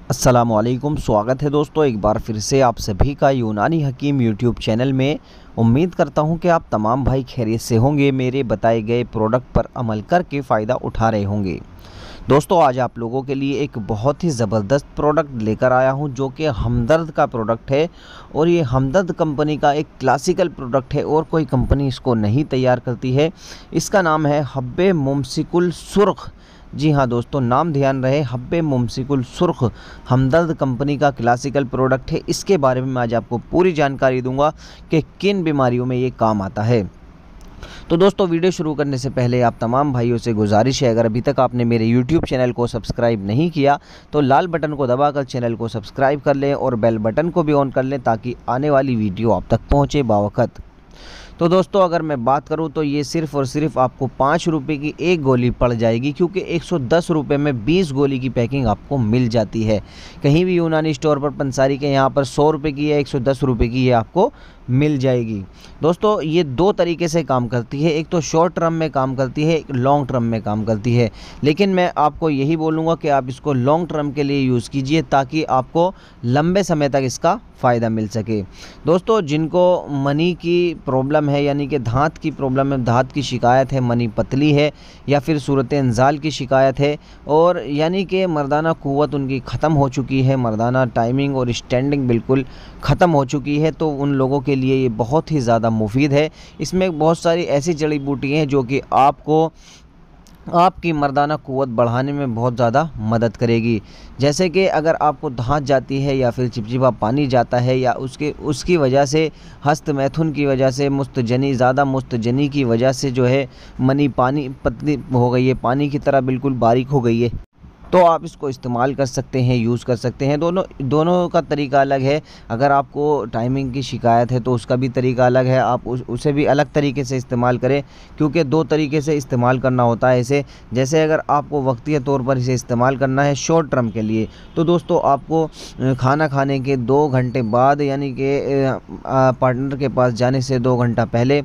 अस्सलामुअलैकुम, स्वागत है दोस्तों एक बार फिर से आप सभी का यूनानी हकीम यूट्यूब चैनल में। उम्मीद करता हूं कि आप तमाम भाई खैरियत से होंगे, मेरे बताए गए प्रोडक्ट पर अमल करके फ़ायदा उठा रहे होंगे। दोस्तों आज आप लोगों के लिए एक बहुत ही ज़बरदस्त प्रोडक्ट लेकर आया हूं जो कि हमदर्द का प्रोडक्ट है और ये हमदर्द कंपनी का एक क्लासिकल प्रोडक्ट है और कोई कंपनी इसको नहीं तैयार करती है। इसका नाम है हब्बे मुमसिकुल सुर्ख। जी हाँ दोस्तों, नाम ध्यान रहे, हब्बे मुमसिकुल सुर्ख हमदर्द कंपनी का क्लासिकल प्रोडक्ट है। इसके बारे में मैं आज आपको पूरी जानकारी दूंगा कि किन बीमारियों में ये काम आता है। तो दोस्तों वीडियो शुरू करने से पहले आप तमाम भाइयों से गुजारिश है, अगर अभी तक आपने मेरे YouTube चैनल को सब्सक्राइब नहीं किया तो लाल बटन को दबाकर चैनल को सब्सक्राइब कर लें और बेल बटन को भी ऑन कर लें ताकि आने वाली वीडियो आप तक पहुँचे बावक़्त। तो दोस्तों अगर मैं बात करूं तो ये सिर्फ़ और सिर्फ आपको 5 रुपये की एक गोली पड़ जाएगी, क्योंकि 110 रुपये में 20 गोली की पैकिंग आपको मिल जाती है। कहीं भी यूनानी स्टोर पर पंसारी के यहाँ पर 100 रुपये की या 110 रुपये की ये आपको मिल जाएगी। दोस्तों ये दो तरीके से काम करती है, एक तो शॉर्ट टर्म में काम करती है, एक लॉन्ग टर्म में काम करती है। लेकिन मैं आपको यही बोलूँगा कि आप इसको लॉन्ग टर्म के लिए यूज़ कीजिए ताकि आपको लंबे समय तक इसका फ़ायदा मिल सके। दोस्तों जिनको मनी की प्रॉब्लम है, यानी कि दांत की प्रॉब्लम है, दांत की शिकायत है, मनी पतली है या फिर सूरत इंजाल की शिकायत है और यानी कि मर्दाना क़ुव्वत उनकी ख़त्म हो चुकी है, मर्दाना टाइमिंग और स्टैंडिंग बिल्कुल ख़त्म हो चुकी है, तो उन लोगों के लिए ये बहुत ही ज़्यादा मुफीद है। इसमें बहुत सारी ऐसी जड़ी बूटियाँ हैं जो कि आपको आपकी मर्दाना क़ुव्वत बढ़ाने में बहुत ज़्यादा मदद करेगी। जैसे कि अगर आपको दांत जाती है या फिर चिपचिपा पानी जाता है या उसकी वजह से हस्त मैथुन की वजह से ज़्यादा मुस्तजनी की वजह से जो है मनी पानी पतली हो गई है, पानी की तरह बिल्कुल बारीक हो गई है, तो आप इसको इस्तेमाल कर सकते हैं, यूज़ कर सकते हैं। दोनों का तरीका अलग है। अगर आपको टाइमिंग की शिकायत है तो उसका भी तरीका अलग है, आप उसे भी अलग तरीके से इस्तेमाल करें, क्योंकि दो तरीके से इस्तेमाल करना होता है इसे। जैसे अगर आपको वक्तीय तौर पर इसे इस्तेमाल करना है शॉर्ट टर्म के लिए, तो दोस्तों आपको खाना खाने के 2 घंटे बाद, यानी कि पार्टनर के पास जाने से 2 घंटा पहले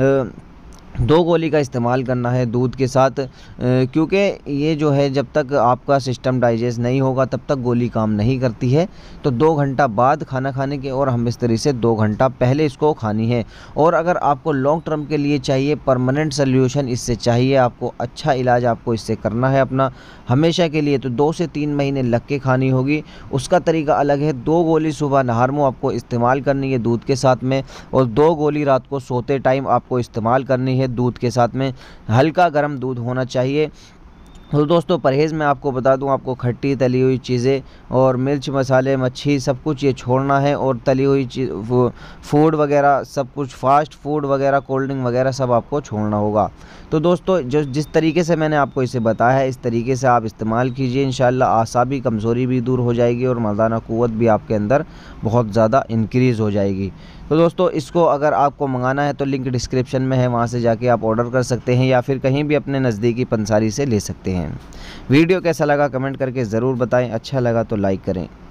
2 गोली का इस्तेमाल करना है दूध के साथ, क्योंकि ये जो है जब तक आपका सिस्टम डाइजेस्ट नहीं होगा तब तक गोली काम नहीं करती है। तो 2 घंटा बाद खाना खाने के और हमबिस्तरी से 2 घंटा पहले इसको खानी है। और अगर आपको लॉन्ग टर्म के लिए चाहिए, परमानेंट सोल्यूशन इससे चाहिए, आपको अच्छा इलाज आपको इससे करना है अपना हमेशा के लिए, तो 2 से 3 महीने लग के खानी होगी। उसका तरीका अलग है। 2 गोली सुबह नहार में आपको इस्तेमाल करनी है दूध के साथ में, और 2 गोली रात को सोते टाइम आपको इस्तेमाल करनी है दूध के साथ में। हल्का गर्म दूध होना चाहिए। तो दोस्तों परहेज़ में आपको बता दूं, आपको खट्टी तली हुई चीज़ें और मिर्च मसाले मच्छी सब कुछ ये छोड़ना है, और तली हुई फूड वगैरह सब कुछ, फास्ट फूड वगैरह, कोल्ड ड्रिंक वगैरह सब आपको छोड़ना होगा। तो दोस्तों जिस तरीके से मैंने आपको इसे बताया है इस तरीके से आप इस्तेमाल कीजिए, इंशाल्लाह आसाबी कमज़ोरी भी दूर हो जाएगी और मर्दाना क़ुव्वत भी आपके अंदर बहुत ज़्यादा इंक्रीज़ हो जाएगी। तो दोस्तों इसको अगर आपको मंगाना है तो लिंक डिस्क्रिप्शन में है, वहाँ से जाके आप ऑर्डर कर सकते हैं या फिर कहीं भी अपने नज़दीकी पंसारी से ले सकते हैं। वीडियो कैसा लगा कमेंट करके ज़रूर बताएं, अच्छा लगा तो लाइक करें।